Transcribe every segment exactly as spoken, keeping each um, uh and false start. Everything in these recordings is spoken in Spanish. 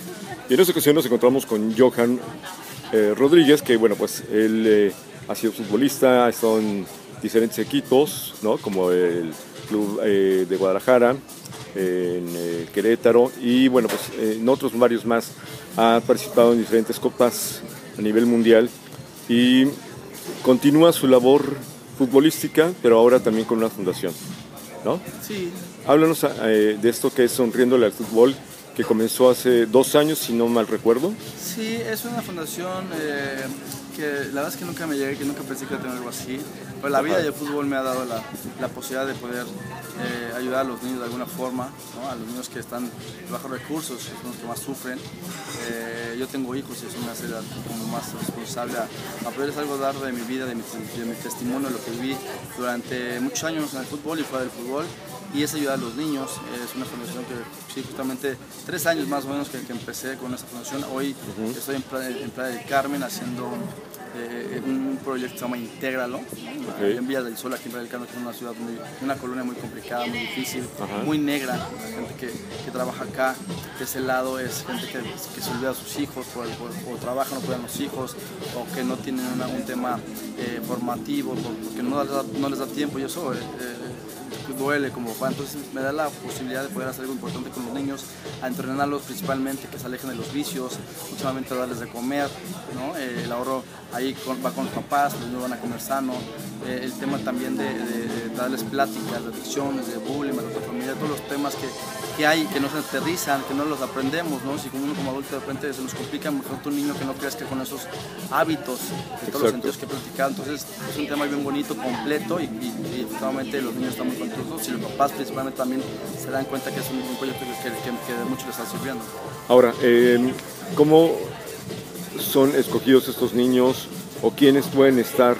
Y en esta ocasión nos encontramos con Johan eh, Rodríguez, que bueno, pues él eh, ha sido futbolista, ha estado en diferentes equipos, ¿no? Como el Club eh, de Guadalajara, eh, en eh, Querétaro y bueno, pues eh, en otros varios más. Ha participado en diferentes copas a nivel mundial y continúa su labor futbolística, pero ahora también con una fundación, ¿no? Sí. Háblanos eh, de esto que es Sonriéndole al Fútbol, que comenzó hace dos años, si no mal recuerdo. Sí, es una fundación eh, que la verdad es que nunca me llegué, que nunca pensé que iba a tener algo así, pero la vida del fútbol me ha dado la, la posibilidad de poder eh, ayudar a los niños de alguna forma, ¿no? A los niños que están de bajos recursos, son los que más sufren. Eh, yo tengo hijos y eso me hace como más responsable a, a poderles algo dar de mi vida, de mi, de mi testimonio, de lo que viví durante muchos años en el fútbol y fuera del fútbol. Y es ayudar a los niños. Es una fundación que, sí, justamente tres años más o menos que, que empecé con esa fundación. Hoy uh-huh. estoy en Playa, en Playa del Carmen haciendo eh, un proyecto que se llama Intégralo, ¿no? Okay. En Villas del Sol, aquí en Playa del Carmen, que es una ciudad, muy, una colonia muy complicada, muy difícil, uh-huh. muy negra. La gente que, que trabaja acá, de ese lado, es gente que, que se olvida a sus hijos, por, por, por trabajo no cuidan los hijos, o que no tienen una, un tema eh, formativo, porque no les da, no les da tiempo. Y eso eh, duele como papá, entonces me da la posibilidad de poder hacer algo importante con los niños, a entrenarlos principalmente, que se alejen de los vicios, últimamente darles de comer, ¿no? Eh, el ahorro ahí con, va con los papás, los niños van a comer sano, eh, el tema también de, de darles pláticas, de adicciones, de bullying, de la familia, todos los temas que, que hay, que no se aterrizan, que no los aprendemos, ¿no? Si como uno como adulto de repente se nos complica, mejor un niño que no crezca con esos hábitos, de todos Exacto. los sentidos que he platicado, entonces es un tema bien bonito, completo y, y, y efectivamente los niños están muy contentos. Y los papás principalmente también se dan cuenta que es un, un proyecto que, que, que de mucho les está sirviendo. Ahora, eh, ¿cómo son escogidos estos niños o quiénes pueden estar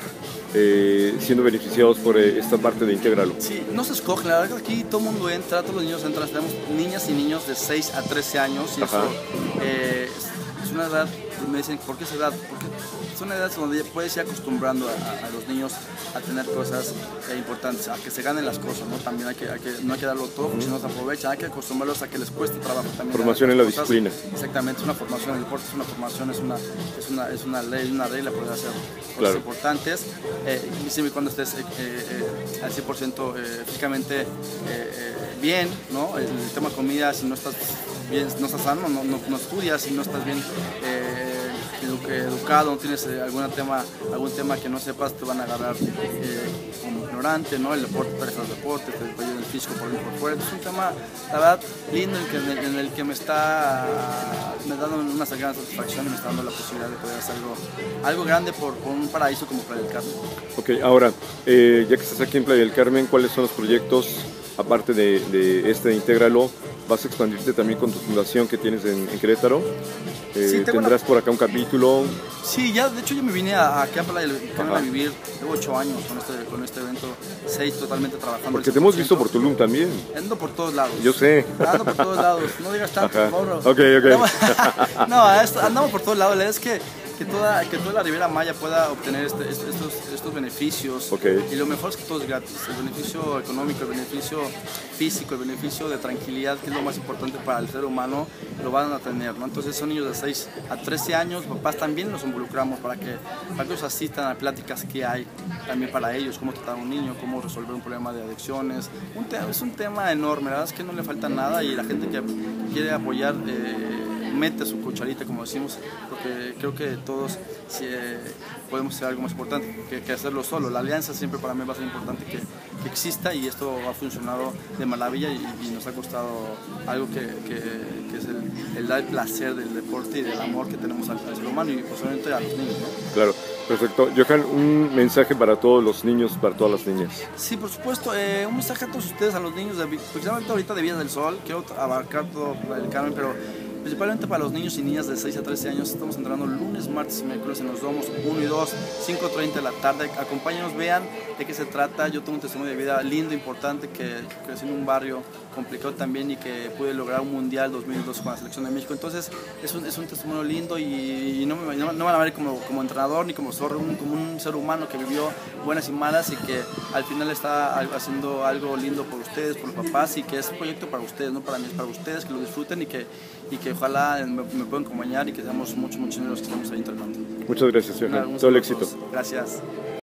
eh, siendo beneficiados por eh, esta parte de Intégralo? Sí, no se escogen, la verdad que aquí todo el mundo entra, todos los niños entran, tenemos niñas y niños de seis a trece años y Ajá. eso eh, es, es una edad, me dicen, ¿por qué esa edad? Porque son edades donde puedes ir acostumbrando a, a los niños a tener cosas eh, importantes, a que se ganen las cosas, ¿no? También hay que, hay que, no hay que darlo todo porque uh-huh. si no se aprovechan, hay que acostumbrarlos a que les cueste trabajo también. Formación en la cosas. disciplina. Exactamente, es una formación, el deporte es una formación, es una, es una, es una ley, una regla poder hacer cosas claro. importantes, eh, y siempre cuando estés eh, eh, al cien por ciento eh, físicamente eh, eh, bien, ¿no? El, el tema comida, si no estás bien, no estás sano, no, no, no estudias, si no estás bien eh, edu educado, no tienes eh, algún tema, algún tema que no sepas, te van a agarrar eh, como ignorante, ¿no? El deporte, te deja el deporte, te puede ir el físico por dentro por fuera. Es un tema, la verdad, lindo en, que, en, el, en el que me está me dando una gran satisfacción y me está dando la posibilidad de poder hacer algo, algo grande por, por un paraíso como Playa del Carmen. Ok, ahora, eh, ya que estás aquí en Playa del Carmen, ¿cuáles son los proyectos, aparte de, de este Intégralo? ¿Vas a expandirte también con tu fundación que tienes en, en Querétaro? Eh, sí, ¿Tendrás una... por acá un capítulo? Sí, ya, de hecho yo me vine a, aquí a Playa del Carmen a vivir, llevo ocho años con este, con este evento, seis totalmente trabajando. Porque te hemos visto por Tulum también. Ando por todos lados. Yo sé. Ando por todos lados, no digas tanto, por favor. Ok, ok. Andamos, no, andamos por todos lados, la verdad es que Que toda, que toda la Riviera Maya pueda obtener este, estos, estos beneficios okay. y lo mejor es que todo es gratis, el beneficio económico, el beneficio físico, el beneficio de tranquilidad, que es lo más importante para el ser humano, lo van a tener, ¿no? Entonces son niños de seis a trece años, papás también los involucramos para que, para que ellos asistan a pláticas que hay también para ellos, cómo tratar a un niño, cómo resolver un problema de adicciones, un tema, es un tema enorme, la verdad es que no le falta nada y la gente que quiere apoyar eh, mete su cucharita, como decimos, porque creo que todos si, eh, podemos hacer algo más importante que, que hacerlo solo. La alianza siempre para mí va a ser importante que, que exista y esto ha funcionado de maravilla y, y nos ha costado algo que, que, que es el, el dar el placer del deporte y del amor que tenemos al, al ser humano y posiblemente a los niños, ¿no? Claro. Perfecto. Johan, un mensaje para todos los niños, para todas las niñas. Sí, por supuesto, eh, un mensaje a todos ustedes, a los niños, de, precisamente ahorita de Villas del Sol, quiero abarcar todo el Carmen, pero principalmente para los niños y niñas de seis a trece años. Estamos entrenando lunes, martes y miércoles en los domos uno y dos, cinco treinta de la tarde. Acompáñenos, vean de qué se trata. Yo tengo un testimonio de vida lindo, importante, que crecí en un barrio complicado también y que pude lograr un mundial dos mil dos con la selección de México. Entonces es un, es un testimonio lindo y, y no, me, no, no van a ver como, como entrenador ni como, un, como un ser humano que vivió buenas y malas y que al final está haciendo algo lindo por ustedes, por los papás, y que es un proyecto para ustedes, no para mí, es para ustedes, que lo disfruten y que, y que ojalá me, me puedan acompañar y que seamos muchos, muchos los que estamos ahí entrenando. Muchas gracias, Johan. Todo el éxito. Gracias.